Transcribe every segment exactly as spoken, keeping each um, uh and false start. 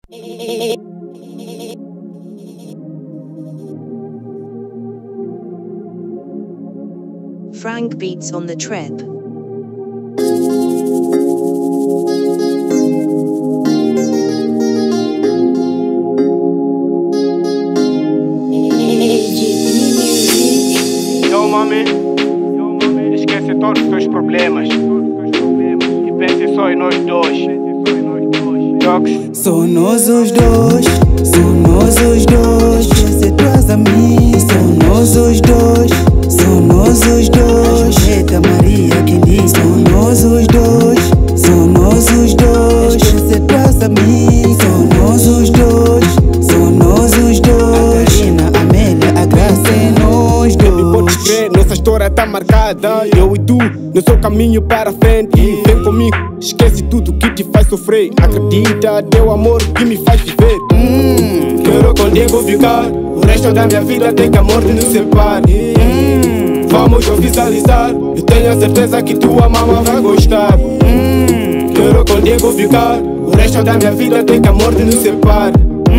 Frank beats on the trip. Yo, mami, esquece todos os teus problemas e pense só em nós dois. Jokes. Só nós os dois, só nós os dois. Esquece tuas amigas, só nós os dois, só nós os dois. Eita Maria que diz, só nós os dois, só nós os dois. Esquece tuas amigas, só nós os dois, só nós os dois. A Karina, a Amélia, a Graça é nós dois. Podes crer, nossa história tá marcada. Eu e tu, no seu caminho para a frente. Vem comigo, esquece tudo que te faz sofrer. Acredita, teu amor que me faz viver. Hum, quero contigo ficar o resto da minha vida, até que a morte nos separe. Hum, vamos oficializar, eu tenho a certeza que tua mama vai gostar. Hum, quero contigo ficar o resto da minha vida, até que a morte nos separe.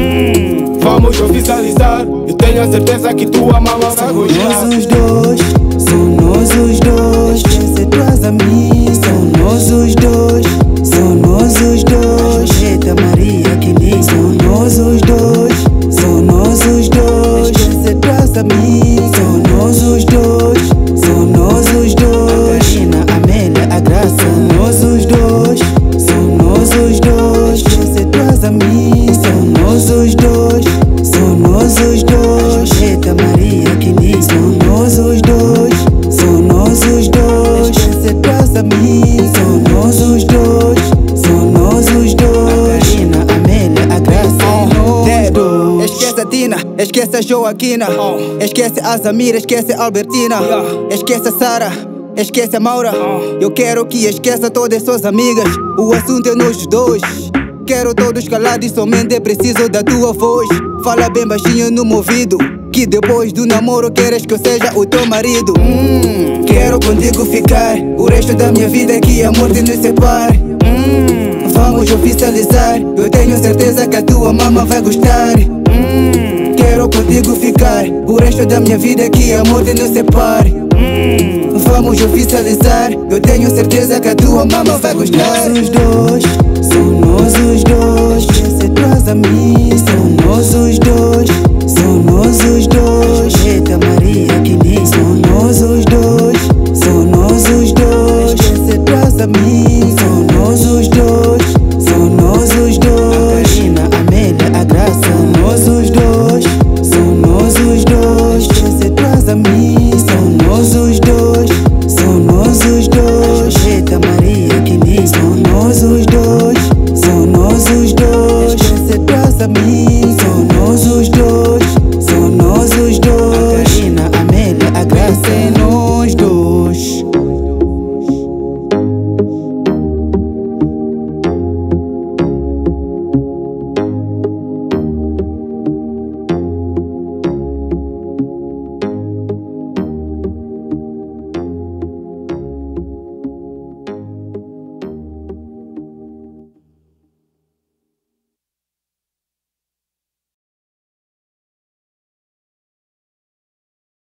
Hum, vamos oficializar, eu tenho a certeza que tua mama vai gostar. São nós os dois, são nós os dois. Esquece tuas amigas, são nós os dois, são nós os dois. Eita Maria que diz, são nós os dois, são nós os dois. Esquece tuas amigas, são nós os dois, são nós os dois. A Karina, a Amélia, a Graça, são nós os dois, são nós os dois. Esquece tuas amigas, são nós os dois, são nós os dois. Eita Maria que diz, são nós os dois, são nós os dois. Esquece tuas amigas, são nós os dois, são nós os dois. A Karina, a Amélia, a Graça é nós dois. Esquece a Tina, esquece a Joaquina, esquece a Zamira, esquece a Albertina, esquece a Sara, esquece a Maura. Eu quero que esqueça todas as suas amigas. O assunto é nós dois. Quero todos calados e somente preciso da tua voz. Fala bem baixinho no meu ouvido, que depois do namoro queres que eu seja o teu marido. Hum, quero contigo ficar o resto da minha vida, que a morte nos separe. Hum, vamos oficializar, eu tenho certeza que a tua mama vai gostar. Hum, quero contigo ficar o resto da minha vida, que a morte nos separe. Hum, vamos oficializar, eu tenho certeza que a tua mama vai gostar. São nós os dois, são nós os dois. Esquece tuas amigas, são nós os dois, são nós os dois.